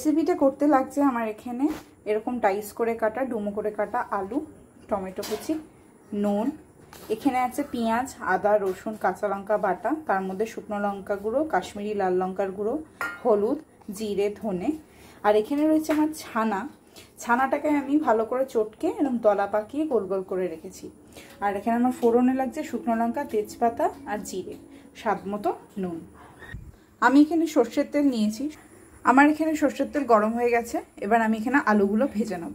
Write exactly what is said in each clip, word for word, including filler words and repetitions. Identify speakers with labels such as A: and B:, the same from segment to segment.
A: রেসিপিটা করতে লাগছে আমার এখানে এরকম ডাইস করে কাটা ডুমো করে কাটা আলু, টমেটো কুচি, নুন, এখানে আছে পেঁয়াজ, আদা, রসুন, কাঁচা লঙ্কা বাটা, তার মধ্যে শুকনো লঙ্কা গুঁড়ো, কাশ্মীরি লাল লঙ্কার গুঁড়ো, হলুদ, জিরে, ধনে। আর এখানে রয়েছে আমার ছানা। ছানাটাকে আমি ভালো করে চটকে এরকম দলা পাকিয়ে গোল গোল করে রেখেছি। আর এখানে আমার ফোড়নে লাগছে শুকনো লঙ্কা, তেজপাতা আর জিরে, স্বাদ মতো নুন। আমি এখানে সর্ষের তেল নিয়েছি। আমার এখানে সর্ষের তেল গরম হয়ে গেছে। এবার আমি এখানে আলুগুলো ভেজে নেব।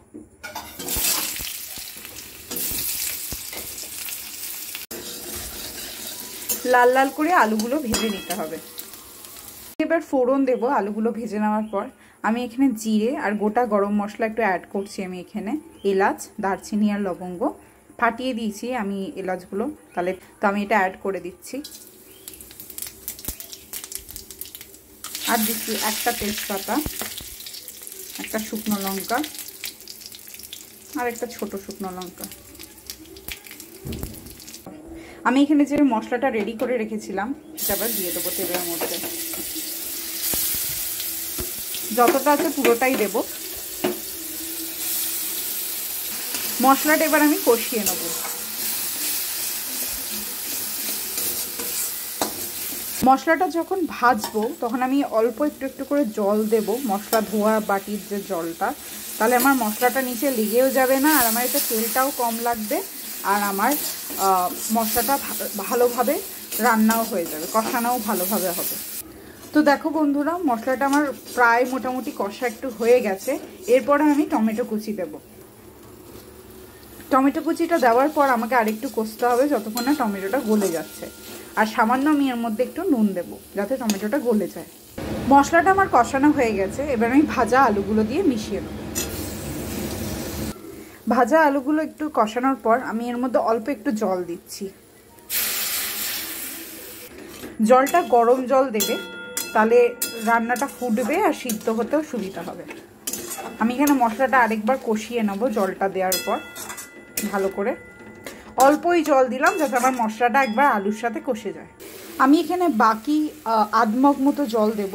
A: লাল লাল করে আলুগুলো ভেজে নিতে হবে। এবার ফোড়ন দেব আলুগুলো ভেজে নেওয়ার পর। আমি এখানে জিরে আর গোটা গরম মশলা একটু অ্যাড করছি। আমি এখানে এলাচ, দারচিনি আর লবঙ্গ ফাটিয়ে দিয়েছি আমি এলাচগুলো, তাহলে তো আমি এটা অ্যাড করে দিচ্ছি। আর দিচ্ছি একটা তেজপাতা, একটা শুকনো লঙ্কা আর একটা ছোট শুকনো লঙ্কা। আমি এখানে যে মশলাটা রেডি করে রেখেছিলাম সেটা আবার দিয়ে দেবো তেলের মধ্যে। যতটা আছে পুরোটাই দেব। মশলাটা এবার আমি কষিয়ে নেব। মশলাটা যখন ভাজবো তখন আমি অল্প একটু একটু করে জল দেব, মশলা ধোয়া বাটির যে জলটা, তাহলে আমার মশলাটা নিচে লেগেও যাবে না, আর আমার এটা তেলটাও কম লাগবে, আর আমার মশলাটা ভালোভাবে রান্নাও হয়ে যাবে, কষানোও ভালোভাবে হবে। তো দেখো বন্ধুরা, মশলাটা আমার প্রায় মোটামুটি কষা একটু হয়ে গেছে। এরপরে আমি টমেটো কুচি দেব। টমেটো কুচিটা দেওয়ার পর আমাকে আরেকটু কষতে হবে যতক্ষণ না টমেটোটা গলে যাচ্ছে। আর সামান্য আমি এর মধ্যে একটু নুন দেব যাতে টমেটোটা গলে যায়। মশলাটা আমার কষানো হয়ে গেছে। এবার আমি ভাজা আলুগুলো দিয়ে মিশিয়ে নেব। ভাজা আলুগুলো একটু কষানোর পর আমি এর মধ্যে অল্প একটু জল দিচ্ছি। জলটা গরম জল দেবে, তাহলে রান্নাটা ফুটবে আর সিদ্ধ হতেও সুবিধা হবে। আমি এখানে মশলাটা আরেকবার কষিয়ে নেব জলটা দেওয়ার পর ভালো করে। অল্পই জল দিলাম যাতে আমার মশলাটা একবার আলুর সাথে কষে যায়। আমি এখানে বাকি আধ মগ মতো জল দেব।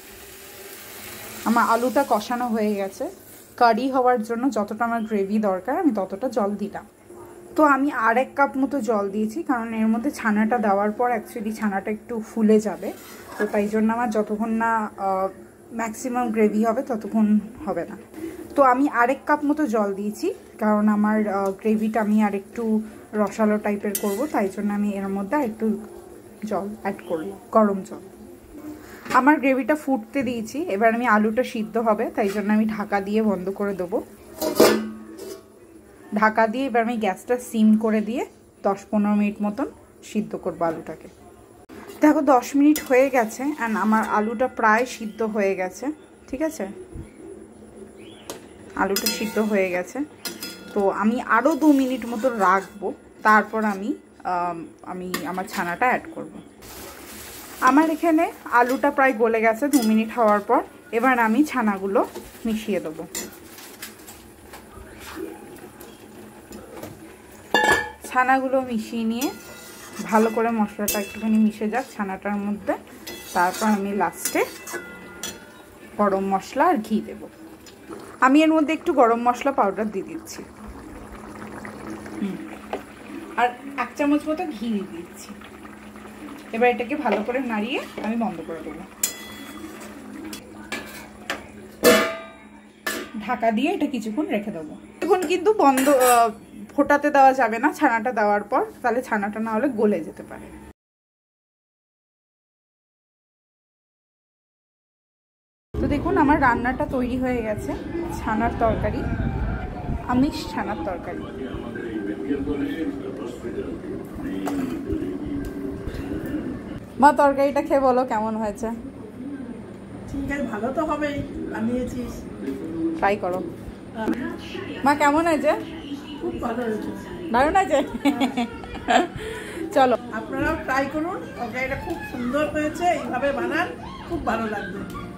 A: আমার আলুটা কষানো হয়ে গেছে। কারি হওয়ার জন্য যতটা আমার গ্রেভি দরকার আমি ততটা জল দিলাম। তো আমি আর এক কাপ মতো জল দিয়েছি, কারণ এর মধ্যে ছানাটা দেওয়ার পর অ্যাকচুয়ালি ছানাটা একটু ফুলে যাবে, তো তাই জন্য আমার যতক্ষণ না ম্যাক্সিমাম গ্রেভি হবে ততক্ষণ হবে না। তো আমি আরেক কাপ মতো জল দিয়েছি, কারণ আমার গ্রেভিটা আমি আর একটু রসালো টাইপের করব, তাই জন্য আমি এর মধ্যে একটু জল অ্যাড করলাম, গরম জল। আমার গ্রেভিটা ফুটতে দিয়েছি। এবার আমি আলুটা সিদ্ধ হবে, তাই জন্য আমি ঢাকা দিয়ে বন্ধ করে দেবো। ঢাকা দিয়ে এবার আমি গ্যাসটা সিম করে দিয়ে দশ পনেরো মিনিট মতন সিদ্ধ করবো আলুটাকে। দেখো দশ মিনিট হয়ে গেছে অ্যান্ড আমার আলুটা প্রায় সিদ্ধ হয়ে গেছে। ঠিক আছে, আলুটা সিদ্ধ হয়ে গেছে। তো আমি আরও দু মিনিট মতো রাখবো, তারপর আমি আমি আমার ছানাটা অ্যাড করব। আমার এখানে আলুটা প্রায় গলে গেছে দু মিনিট হওয়ার পর। এবার আমি ছানাগুলো মিশিয়ে দেবো। ছানাগুলো মিশিয়ে নিয়ে ভালো করে মশলাটা একটুখানি মিশে যাক ছানাটার মধ্যে, তারপর আমি লাস্টে গরম মশলা আর ঘি দেব। আমি এর মধ্যে একটু গরম মশলা পাউডার দিয়ে দিচ্ছি, হুম আর এক চামচ মতো ঘি দিয়ে দিচ্ছি। এবার এটাকে ভালো করে নাড়িয়ে আমি বন্ধ করে দেবো। ঢাকা দিয়ে এটা কিছুক্ষণ রেখে দেবো। এখন কিন্তু বন্ধ ফোটাতে দেওয়া যাবে না ছানাটা দেওয়ার পর, তাহলে ছানাটা না হলে গলে যেতে পারে। তো দেখুন আমার রান্নাটা তৈরি হয়ে গেছে। ছানার তরকারি, আমিষ ছানার তরকারি। মা তরকারিটা খেয়ে বলো কেমন হয়েছে।
B: ঠিক আছে, ভালো তো হবেই, বানিয়েছিস,
A: ট্রাই করো। মা কেমন হয়েছে?
B: খুব ভালো হয়েছে,
A: দারুণ আছে। চলো
B: আপনারাও ট্রাই করুন, তরকারিটা খুব সুন্দর হয়েছে, এইভাবে বানান, খুব ভালো লাগবে।